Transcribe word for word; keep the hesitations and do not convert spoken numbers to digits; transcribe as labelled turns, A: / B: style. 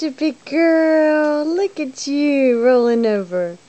A: a big girl. Look at you rolling over.